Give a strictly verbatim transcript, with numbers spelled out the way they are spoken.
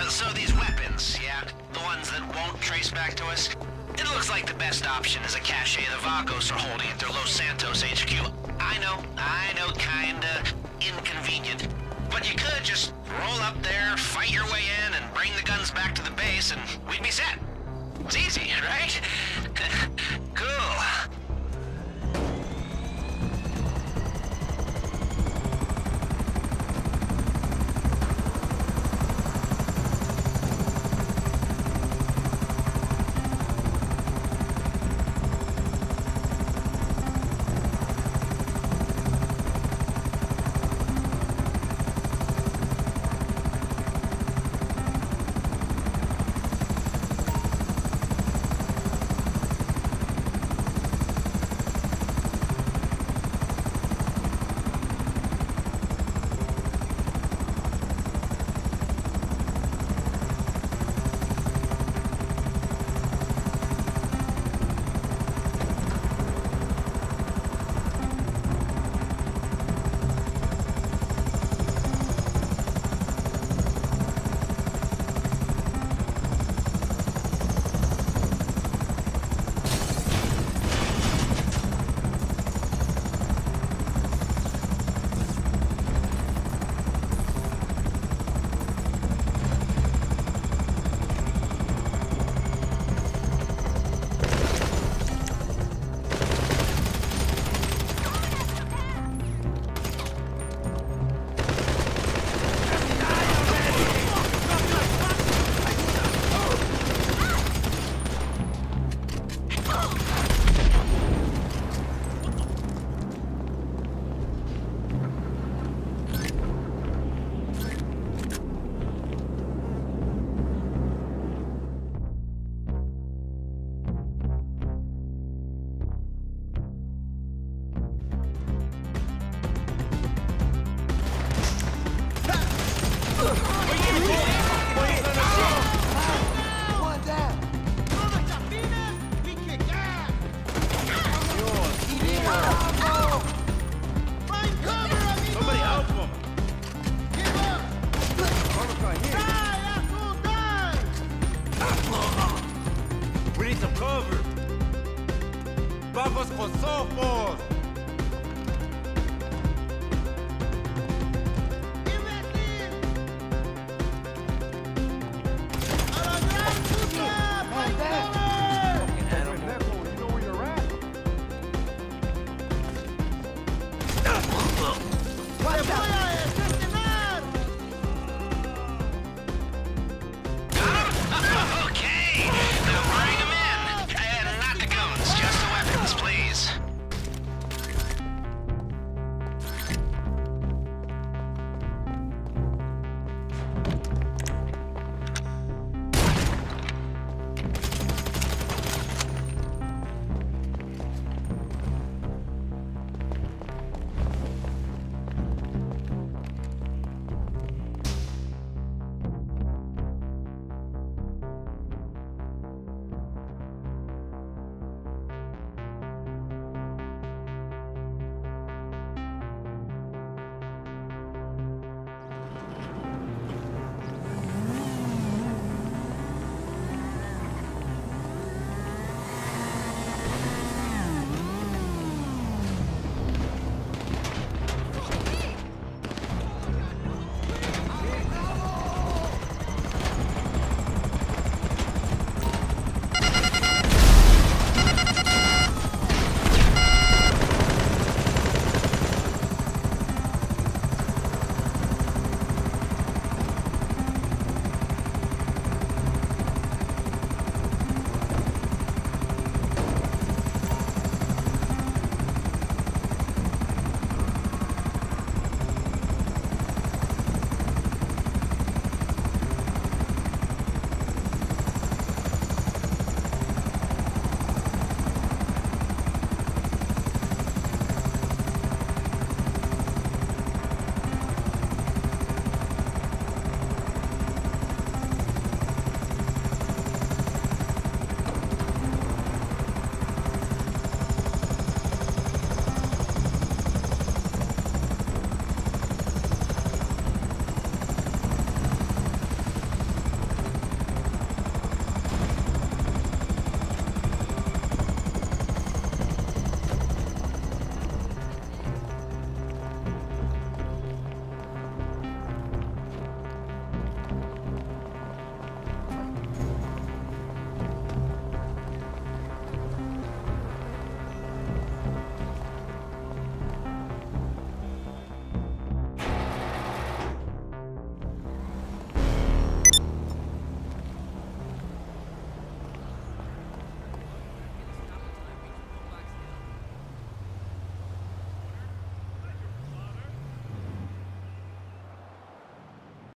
So these weapons, yeah? The ones that won't trace back to us? It looks like the best option is a cache the Vagos are holding at their Los Santos H Q. I know, I know, kinda inconvenient. But you could just roll up there, fight your way in, and bring the guns back to the base, and we'd be set. It's easy, right? Cool. Vamos con Sophos!